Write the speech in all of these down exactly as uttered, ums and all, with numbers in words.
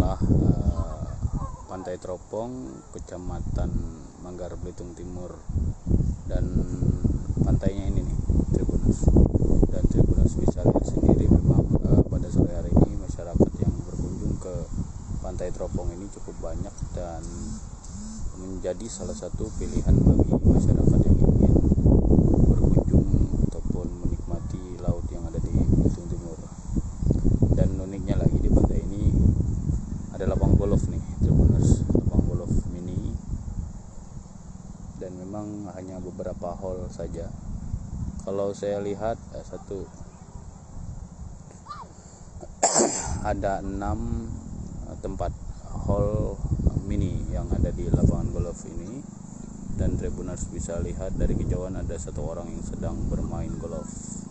adalah uh, Pantai Tropong, Kecamatan Manggar, Belitung Timur. Dan pantainya ini nih, Tribuners. Dan Tribuners bisa lihat sendiri memang uh, pada sore hari ini masyarakat yang berkunjung ke Pantai Tropong ini cukup banyak dan menjadi salah satu pilihan bagi masyarakat yang ingin berkunjung ataupun menikmati laut yang ada di Belitung Timur. Dan uniknya lagi di pantai ini ada lapang golf nih, Tribuners, lapang golf mini, dan memang hanya beberapa hole saja. Kalau saya lihat eh, satu ada enam tempat hole mini yang ada di lapangan golf ini, dan Tribuners bisa lihat dari kejauhan ada satu orang yang sedang bermain golf.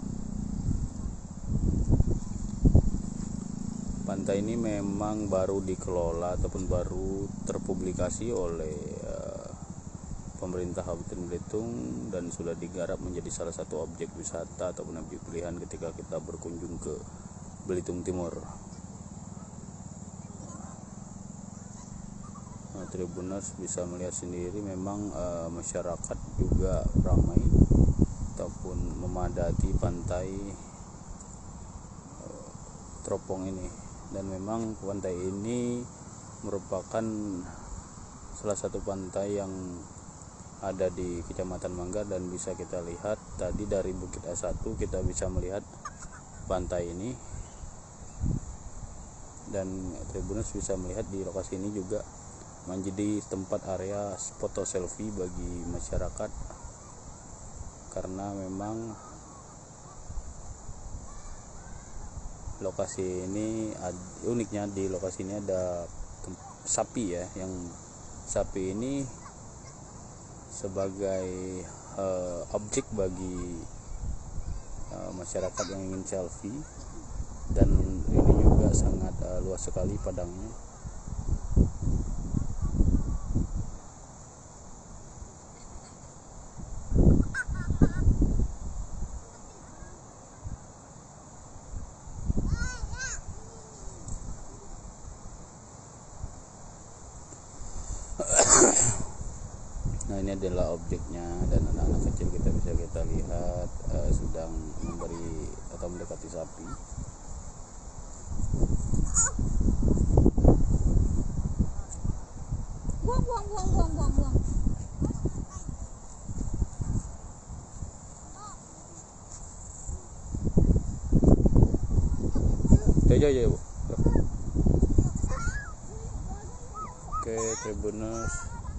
Pantai ini memang baru dikelola ataupun baru terpublikasi oleh uh, pemerintah Kabupaten Belitung dan sudah digarap menjadi salah satu objek wisata ataupun objek pilihan ketika kita berkunjung ke Belitung Timur. Nah, Tribuners bisa melihat sendiri memang uh, masyarakat juga ramai ataupun memadati pantai uh, Tropong ini. Dan memang pantai ini merupakan salah satu pantai yang ada di Kecamatan Manggar, dan bisa kita lihat tadi dari Bukit A satu kita bisa melihat pantai ini, dan Tribuners bisa melihat di lokasi ini juga menjadi tempat area foto selfie bagi masyarakat, karena memang lokasi ini uniknya di lokasi ini ada sapi ya, yang sapi ini sebagai uh, objek bagi uh, masyarakat yang ingin selfie, dan ini juga sangat uh, luas sekali padangnya. Nah, ini adalah objeknya, dan anak-anak kecil kita bisa kita lihat uh, sedang memberi atau mendekati sapi. Buang, buang, buang, buang, buang, buang. Jauh, jauh, Bu. Oke, Tribuners.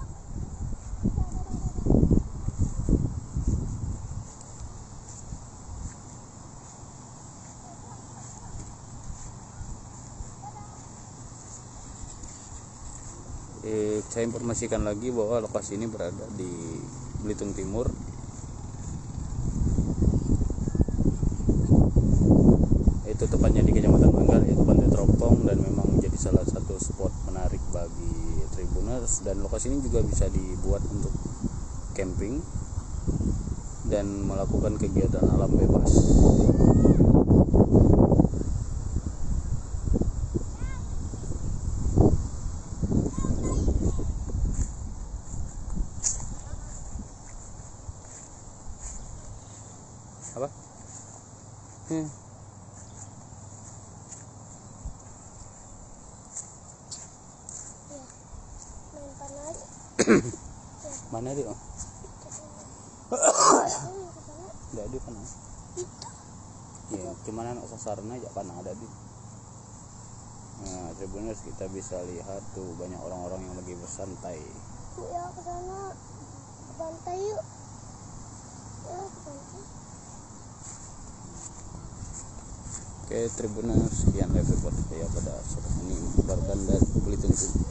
Eh, saya informasikan lagi bahwa lokasi ini berada di Belitung Timur. Itu tepatnya di Kecamatan Manggar, yaitu Pantai Tropong, dan memang menjadi salah satu spot menarik bagi Tribuners. Dan lokasi ini juga bisa dibuat untuk camping dan melakukan kegiatan alam bebas. Apa? Hmm. Mana dia? Tidak di mana? Ya, cuman anak sasaran aja kan ada di. Nah, Tribuners kita bisa lihat tuh banyak orang-orang yang lagi bersantai. Yuk ya ke sana, ke pantai yuk. Ya ke pantai. Oke, Tribuners, sekian live report saya pada sore ini, kabar Bandar Belitung.